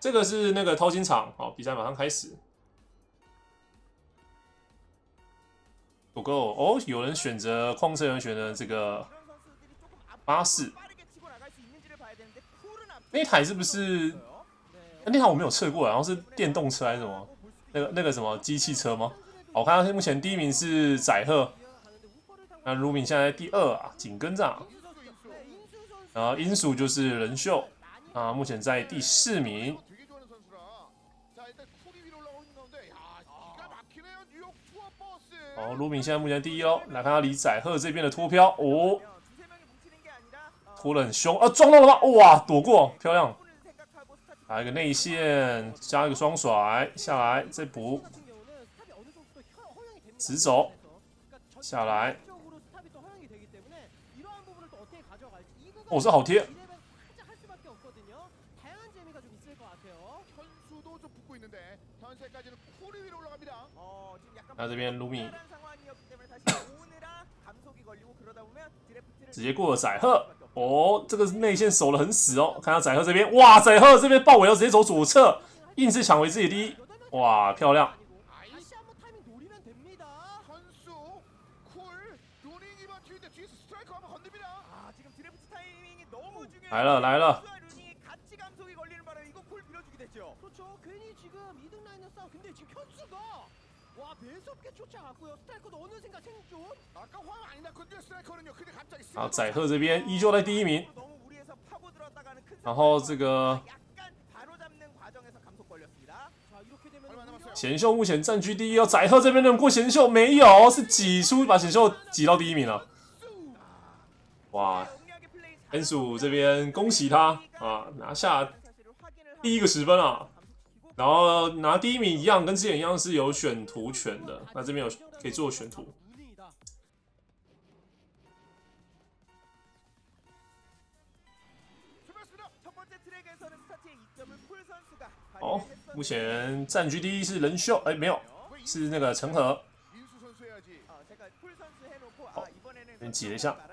这个是那个掏金场，好，比赛马上开始。不够哦，有人选择矿车，有人选择这个巴士。那台是不是？那台我没有测过，好像是电动车还是什么？那个什么机器车吗？我看到目前第1名是载荷，那卢敏现在第2啊，紧跟着。然后英属就是人秀啊，目前在第4名。哦，卢敏现在目前第1哦，来看他离载荷这边的脱飘哦，脱得很凶啊，撞到了吗？哇，躲过，漂亮！来一个内线，加一个双甩下来，再补，直走下来。哦，这好贴。那这边卢米直接过了载荷哦，这个内线守得很死哦。看到载荷这边，哇，载荷这边豹尾要直接走左侧，硬是抢回自己第1，哇，漂亮！来了来了！好，载荷这边依旧在第1名，然后这个贤秀目前占据第1哦，载荷这边能过贤秀没有？是挤出把贤秀挤到第1名了。哇，恩属这边恭喜他啊，拿下第1个10分啊！然后拿第1名一样，跟之前一样是有选图权的，那这边有可以做选图。好，目前占据第1是人秀，哎，没有，是那个陈和。好，先挤了一下。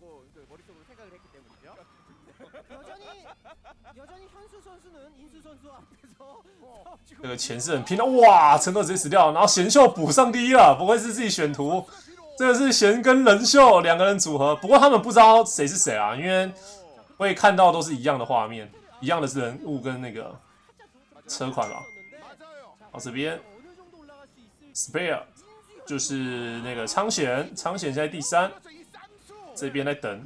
这个钱是很拼的，哇！陈和直接死掉，然后贤秀补上第1了，不愧是自己选图。这个是贤跟人秀2个人组合，不过他们不知道谁是谁啊，因为会看到都是一样的画面，一样的是人物跟那个车款吧。好，这边 Spare 就是那个昌显，昌显现在第3，这边在等。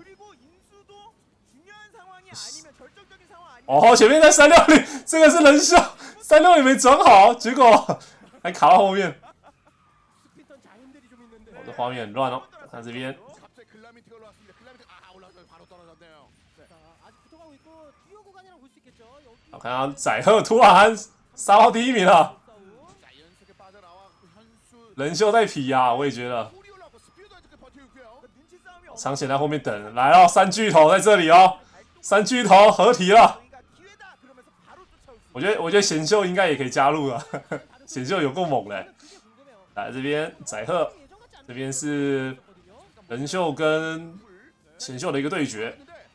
哦，前面在360，这个是人秀，360没转好，结果还卡到后面。我的画面很乱哦，看这边。我看到载荷突然杀到第1名了，人秀在皮啊，我也觉得。昌显在后面等，来哦，3巨头在这里哦，3巨头合体了。我觉得贤秀应该也可以加入了，贤秀有够猛嘞！来这边载荷，这边是人秀跟贤秀的一个对决。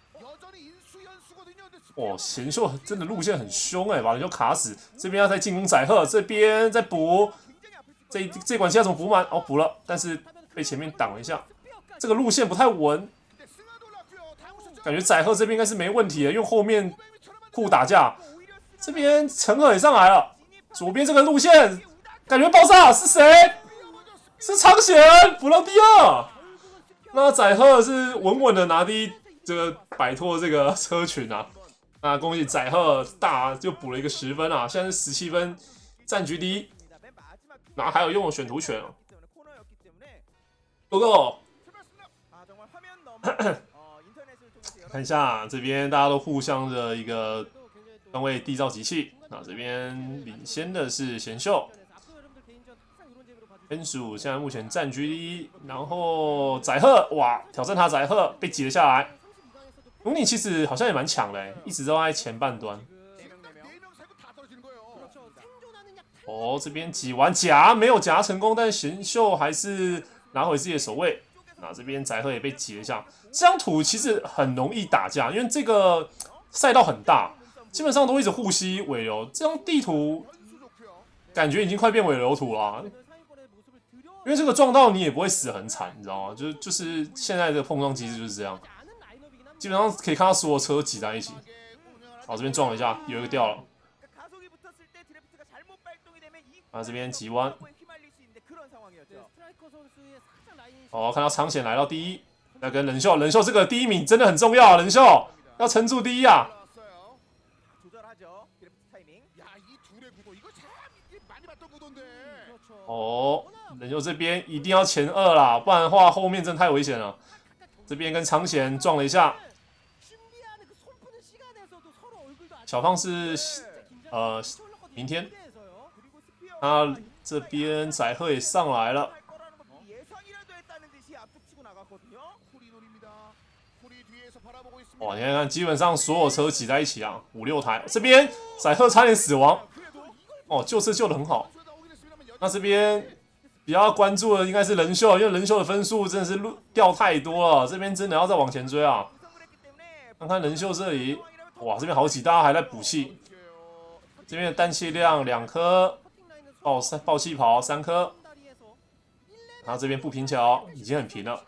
哦，贤秀真的路线很凶哎，把人秀卡死。这边要再进攻载荷，这边再补，这管线要怎么补满？哦，补了，但是被前面挡了一下，这个路线不太稳，感觉载荷这边应该是没问题的，因为后面互打架。这边陈赫也上来了，左边这个路线感觉爆炸，是谁？是昌显补到第2，那载荷是稳稳的拿第1，这个摆脱这个车群啊。那恭喜载荷大就补了一个10分啊，现在是17分，占据第1，然后还有用了选图权哦。Go！ 看一下这边大家都互相的一个分位缔造机器，那这边领先的是贤秀，恩属现在目前占据第1，然后载荷哇挑战他载荷被挤了下来，卢尼其实好像也蛮强的，一直都在前半端。哦，这边挤完夹没有夹成功，但是贤秀还是拿回自己的首位。那这边载荷也被挤了一下，这张图其实很容易打架，因为这个赛道很大。 基本上都一直护吸尾流，这张地图感觉已经快变尾流图了、啊。因为这个撞到你也不会死很惨，你知道吗？就是现在的碰撞机制就是这样，基本上可以看到所有车挤在一起。好，这边撞了一下，有一个掉了。啊，这边急弯。哦，看到苍显来到第一，要跟人秀这个第一名真的很重要啊，人秀要撑住第一啊。哦，人秀这边一定要前2啦，不然的话后面真的太危险了。这边跟苍贤撞了一下，小胖是明天，他这边载赫也上来了。哇，你看看，基本上所有车挤在一起啊，5、6台。这边载赫差点死亡，哦，救车救得很好。那这边比较关注的应该是人秀，因为人秀的分数真的是掉太多了，这边真的要再往前追啊。看看人秀这里，哇，这边好几大家还在补气，这边的氮气量2颗，爆气泡3颗，然后这边不平桥已经很平了。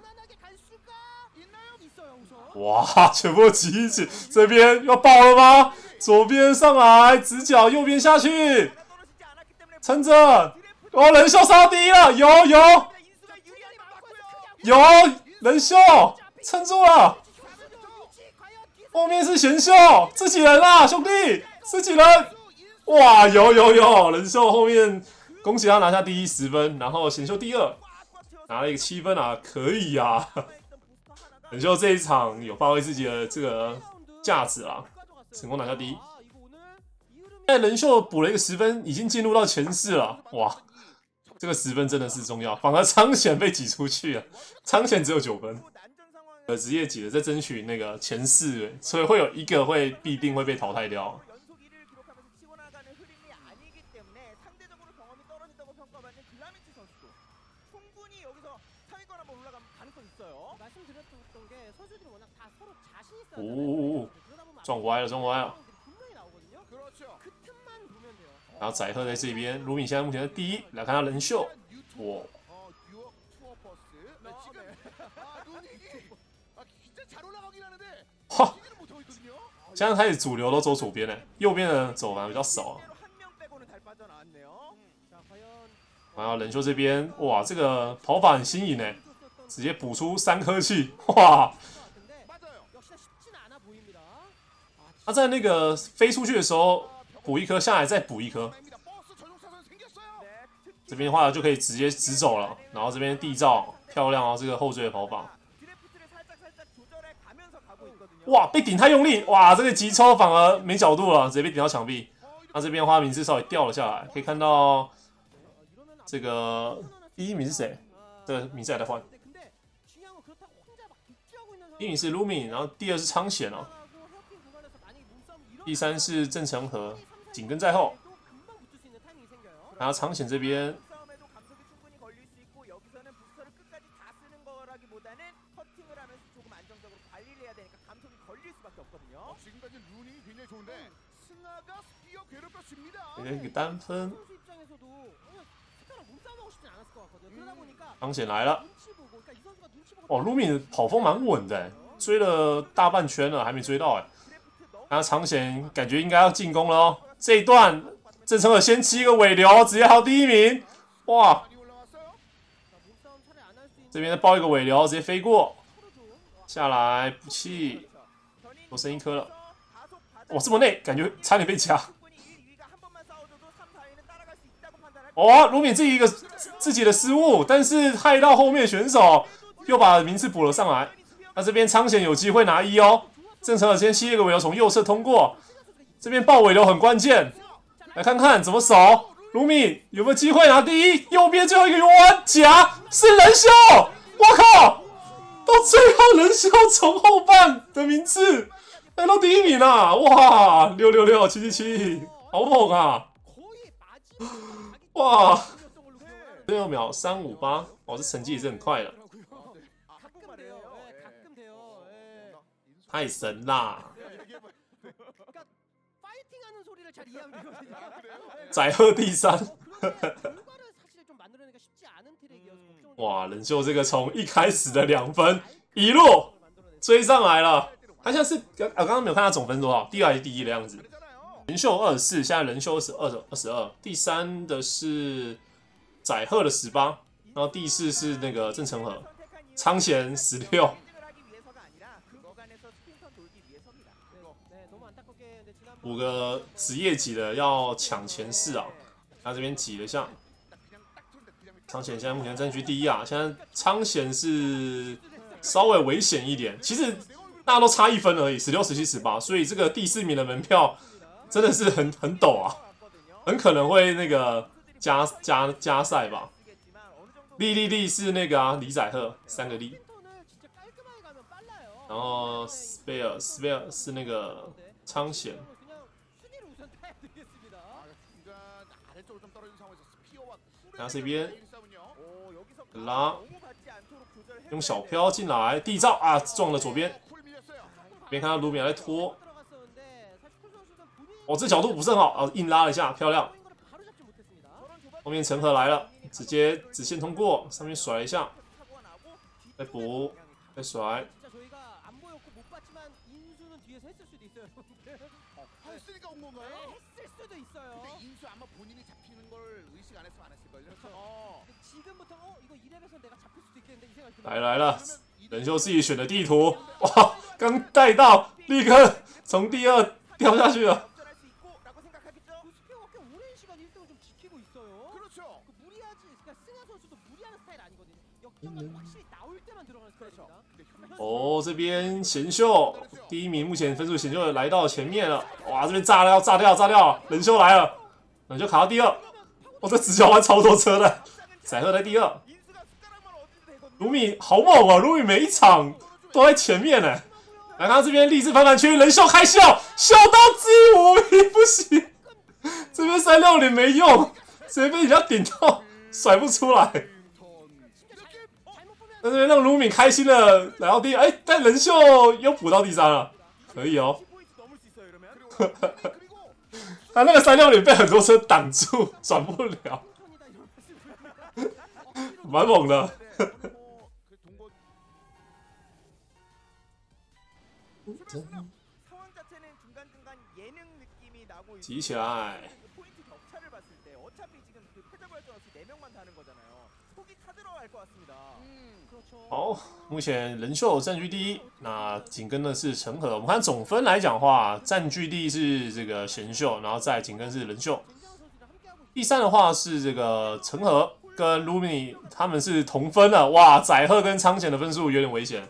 哇，全部挤一起，这边要爆了吗？左边上来，直角，右边下去，撑着。哦，人秀上到第一了，有人秀撑住了。后面是贤秀，自己人啦，兄弟，自己人。哇，有人秀后面，恭喜他拿下第一10分，然后贤秀第2，拿了一个7分啊，可以啊。人秀这一场有发挥自己的这个价值啊，成功拿下第一。现在人秀补了一个10分，已经进入到前4了。哇，这个10分真的是重要，反而苍显被挤出去了，苍显只有9分。职业级的在争取那个前4，所以会有一个必定会被淘汰掉。哦，撞歪了。然后载赫在这边，卢米现在目前是第一。来看他人秀，哇！哈，现在开始主流都走左边了，右边的走反而比较少啊。然后人秀这边，哇，这个跑法很新颖呢，直接补出3颗气，哇！他在那个飞出去的时候补1颗，下来再补1颗。这边的话就可以直接直走了，然后这边地造漂亮哦，这个后追的跑法。哇，被顶太用力，哇，这个急抽反而没角度了，直接被顶到墙壁。那这边的话名次稍微掉了下来，可以看到这个第1名是谁？这个名次还在换。第1名是 Lumi， 然后第2是苍显哦。第3是郑成和，紧跟在后。然后苍显这边，一个单分。苍显来了，哦，卢米的跑风蛮稳的，追了大半圈了，还没追到哎。那苍显感觉应该要进攻了哦，这一段郑成和先7个尾流，直接还有第1名，哇！这边再爆一个尾流，直接飞过，下来补气，多剩1颗了。哇，这么内，感觉差点被夹。哦，卢米自己的失误，但是害到后面选手又把名次补了上来。那这边苍显有机会拿1哦。郑成和先7个尾流从右侧通过，这边爆尾流很关键，来看看怎么守。卢米有没有机会拿第1？右边最后一个弯夹是人秀，我靠！到最后人秀从后半的名次来到第1名啊！哇，666、777，好猛啊！哇，6秒358，哦，这成绩也是很快的。太神啦！ 载鹤第3。哇，人秀这个从一开始的2分一路追上来了。他现在是刚刚没有看他总分多少，第2还是第1的样子。人秀24，现在人秀22，第3的是载鹤的18，然后第4是那个郑成和，苍贤16。5个职业级的要抢前4啊，他这边挤了一下。苍贤现在目前占据第1啊，现在苍贤是稍微危险一点，其实大家都差1分而已，16、17、18，所以这个第4名的门票真的是很陡啊，很可能会那个加赛吧。利是那个啊，李载鹤3个利，然后 spare 是那个苍贤。然后这边拉用小飘进来，地照啊撞了左边，边看到卢米来拖，哦这角度不是很好啊，硬拉了一下，漂亮。后面陈和来了，直接直线通过，上面甩一下，再补，再甩。来了，人秀自己选的地图，哇，刚带到，立刻从第2掉下去了。哦，这边贤秀第1名，目前分数贤秀来到前面了。哇，这边炸掉，人秀来了，人秀卡到第2。哦，这直角弯超多车的，载鹤在第2。卢米好猛啊！卢米每一场都在前面呢。来看这边励志反反圈，人秀开秀，秀到第5名不行，这边360没用，直接被人家顶到，甩不出来。那这边让卢米开心了，来到第1，哎，但人秀又补到第3了，可以哦。他那个360被很多车挡住，转不了，蛮猛的。急起来！好，目前人秀占据第1，那紧跟的是陈和。我们看总分来讲的话，占据第1是这个贤秀，然后再紧跟是人秀。第3的话是这个陈和跟卢米，他们是同分的。哇，载鹤跟苍贤的分数有点危险，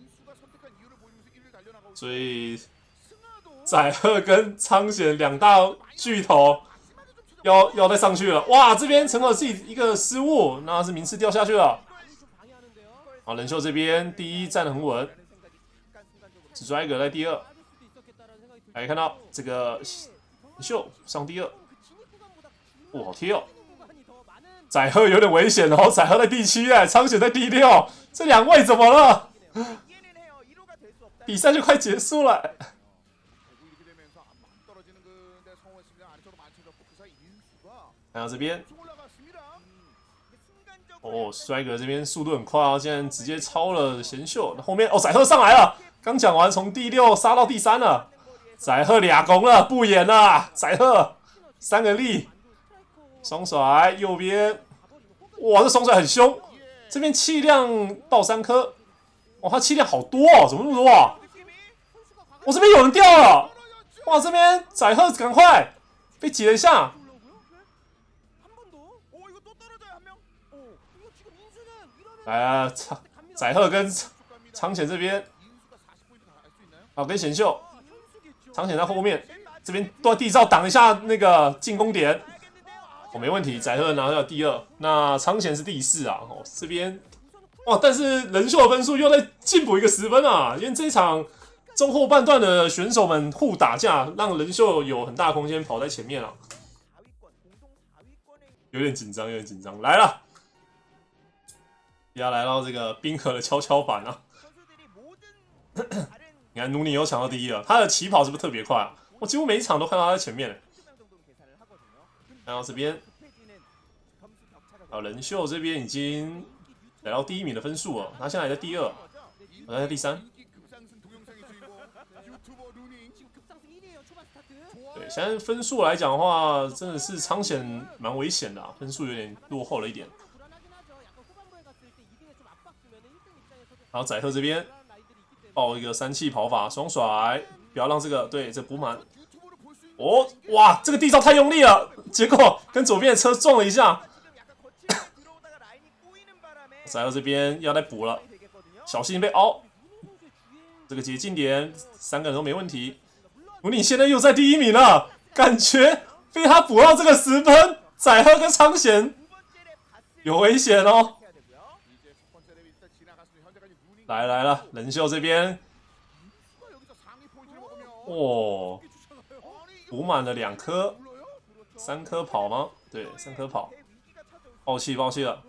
所以载鹤跟苍贤2大巨头要再上去了。哇，这边陈和自己一个失误，那是名次掉下去了。好，人秀这边第1站得很稳，只抓一个在第2。来看到这个人秀上第2，哇，好贴哦！载鹤有点危险哦，载鹤在第7哎，苍贤在第6，这2位怎么了？比赛就快结束了。看到这边。哦，帅哥这边速度很快啊，现在直接超了贤秀。后面哦，载鹤上来了，刚讲完从第6杀到第3了，载鹤2攻了，不演了，载鹤3个力，双甩右边，哇，这双甩很凶，这边气量爆3颗，哇，他气量好多哦，怎么那么多啊？我这边有人掉了，哇，这边载鹤赶快被挤了一下。来啊，载鹤跟苍贤这边，好跟贤秀，苍贤在后面，这边断地罩挡一下那个进攻点，哦没问题，载鹤拿到第2，那苍贤是第4啊，哦这边，哇，但是人秀的分数又在进补一个10分啊，因为这一场中后半段的选手们互打架，让人秀有很大空间跑在前面啊，有点紧张，来了。要来到这个冰河的跷跷板啊！你看努尼又抢到第1了，他的起跑是不是特别快啊？我几乎每一场都看到他在前面。 看到这边，人秀这边已经来到第1名的分数了，他现在还在第2，我在第3。对，现在分数来讲的话，真的是苍贤蛮危险的、分数有点落后了一点。然后载赫这边爆一个3气跑法双甩，不要让这补满。哦，哇，这个地招太用力了，结果跟左边的车撞了一下。载赫这边要来补了，小心被凹。这个捷径点3个人都没问题。鲁尼现在又在第1名了，感觉被他补到这个10分，载赫跟苍贤有危险哦。来了，人秀这边，哦，补满了2颗，3颗跑吗？对，3颗跑，爆气了。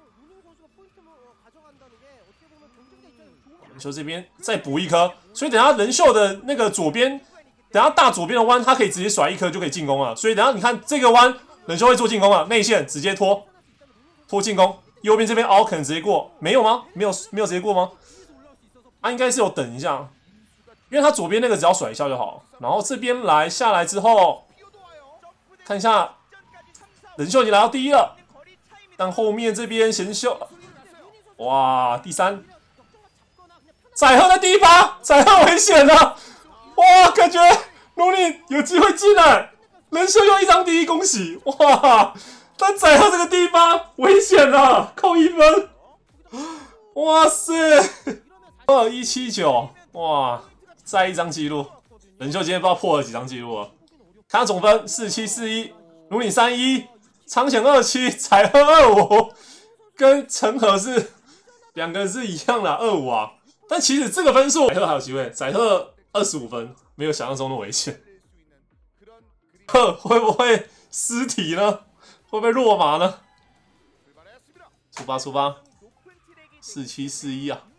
人秀这边再补1颗，所以等下人秀的那个左边，等下大左边的弯，他可以直接甩1颗就可以进攻了。所以等下你看这个弯，人秀会做进攻了，内线直接拖进攻，右边这边凹可能直接过，没有吗？没有直接过吗？应该是有等一下，因为他左边那个只要甩一下就好。然后这边下来之后，看一下人秀已经来到第1了，但后面这边贤秀，哇，第3，载赫在第8，载赫危险了，哇，感觉鲁尼有机会进来，人秀又1张第1，恭喜，哇，但载赫这个第8危险了，扣1分，哇塞，2179，哇，再1张记录，人秀今天不知道破了几张记录了。看他总分4741，鲁尼31，苍贤27，载赫25，跟陈和是2个是一样的25啊。但其实这个分数，载赫还有机会，载赫25分，没有想象中的危险。会不会尸体呢？会不会落马呢？出发，4741啊！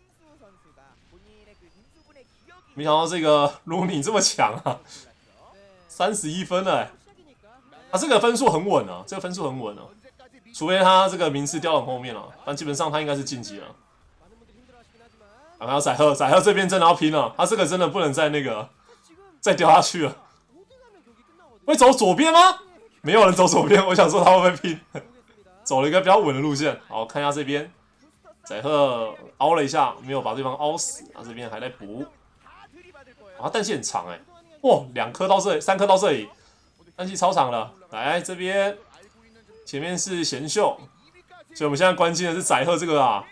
没想到这个鲁尼这么强啊，31分了这个分数很稳啊，除非他这个名次掉很后面了，但基本上他应该是晋级了。然后载赫这边真的要拼了，他这个真的不能再掉下去了。会走左边吗？没有人走左边，我想说他会不会拼？走了一个比较稳的路线。好，看一下这边，载赫凹了一下，没有把对方凹死，这边还在补。他弹气很长哇，2颗到这里，3颗到这里，弹气超长了。来这边，前面是贤秀，所以我们现在关心的是载赫这个啊。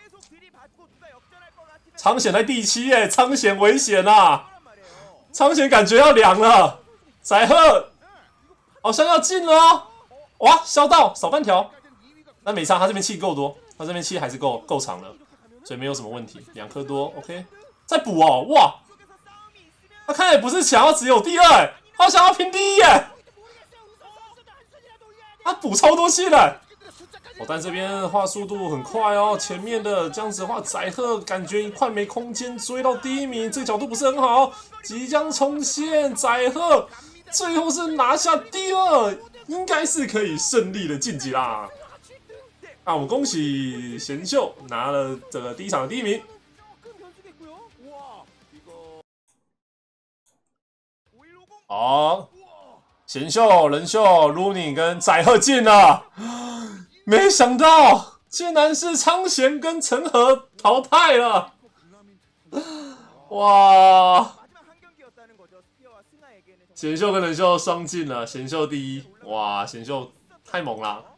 苍贤在第7苍贤危险啊！苍贤感觉要凉了，载赫好像要进了哦。哇，削到少半条，那没差，他这边气够多，他这边气还是够长的，所以没有什么问题，2颗多 ，OK， 再补哦，哇！他看来不是想要只有第2他想要拼第1他补超多气的。但这边的话速度很快哦，前面的这样子的话，载赫感觉快没空间追到第1名，这个角度不是很好，即将冲线，载赫最后是拿下第2，应该是可以顺利的晋级啦。我们恭喜贤秀拿了这个第1场的第1名。好，贤秀、人秀、鲁尼跟载赫进了，没想到竟然是苍贤跟陈和淘汰了，哇！贤秀跟人秀双进了，贤秀第1，哇！贤秀太猛了。